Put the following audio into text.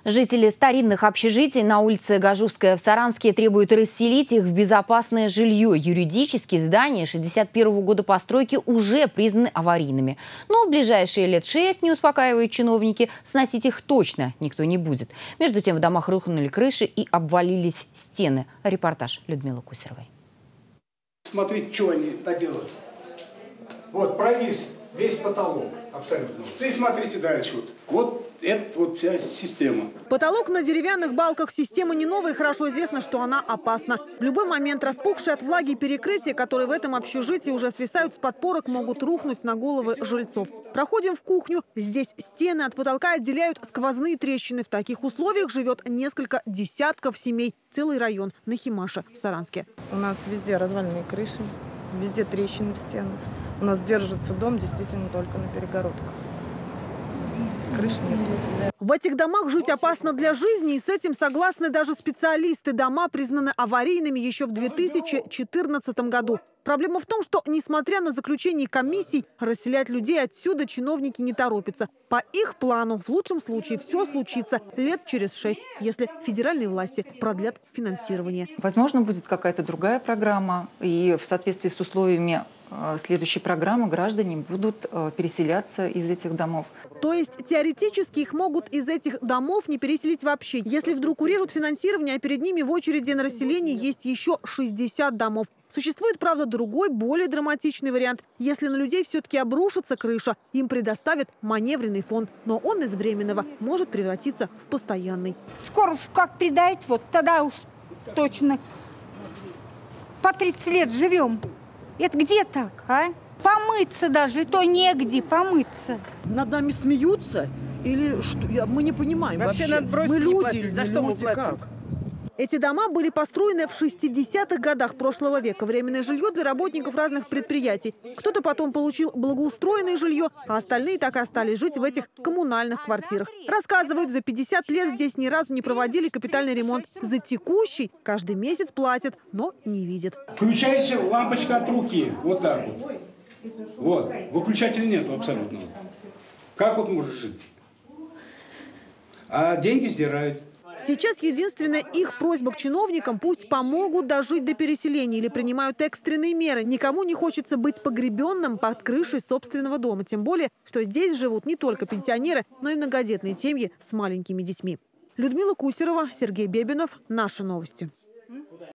Жители старинных общежитий на улице Гажушская в Саранске требуют расселить их в безопасное жилье. Юридически здания 1961 года постройки уже признаны аварийными. Но в ближайшие лет 6, не успокаивают чиновники, сносить их точно никто не будет. Между тем в домах рухнули крыши и обвалились стены. Репортаж Людмилы Кусеровой. Смотрите, что они делают. Вот провис весь потолок абсолютно. И смотрите дальше. Вот это вот вся система. Потолок на деревянных балках. Система не новая, хорошо известно, что она опасна. В любой момент распухшие от влаги перекрытия, которые в этом общежитии уже свисают с подпорок, могут рухнуть на головы жильцов. Проходим в кухню. Здесь стены от потолка отделяют сквозные трещины. В таких условиях живет несколько десятков семей. Целый район на Химаше в Саранске. У нас везде разваленные крыши, везде трещины в стенах. У нас держится дом действительно только на перегородках. Крыш нет. В этих домах жить опасно для жизни, и с этим согласны даже специалисты. Дома признаны аварийными еще в 2014 году. Проблема в том, что, несмотря на заключение комиссий, расселять людей отсюда чиновники не торопятся. По их плану, в лучшем случае, все случится лет через 6, если федеральные власти продлят финансирование. Возможно, будет какая-то другая программа, и в соответствии с условиями следующей программы граждане будут переселяться из этих домов. То есть теоретически их могут из этих домов не переселить вообще. Если вдруг урежут финансирование, а перед ними в очереди на расселение есть еще 60 домов. Существует, правда, другой, более драматичный вариант. Если на людей все-таки обрушится крыша, им предоставят маневренный фонд. Но он из временного может превратиться в постоянный. Скоро уж как придает, вот тогда уж точно по 30 лет живем. Это где так, а? Помыться даже, и то негде помыться. Над нами смеются или что? Мы не понимаем вообще. Надо бросить, мы люди, платить. За что мы платим? Как? Эти дома были построены в 60-х годах прошлого века. Временное жилье для работников разных предприятий. Кто-то потом получил благоустроенное жилье, а остальные так и остались жить в этих коммунальных квартирах. Рассказывают, за 50 лет здесь ни разу не проводили капитальный ремонт. За текущий каждый месяц платят, но не видят. Включается лампочка от руки. Вот так вот. Вот. Выключателя нету абсолютно. Как вот можешь жить? А деньги сдирают. Сейчас единственная их просьба к чиновникам: пусть помогут дожить до переселения или принимают экстренные меры. Никому не хочется быть погребенным под крышей собственного дома. Тем более, что здесь живут не только пенсионеры, но и многодетные семьи с маленькими детьми. Людмила Кусерова, Сергей Бебенов. Наши новости.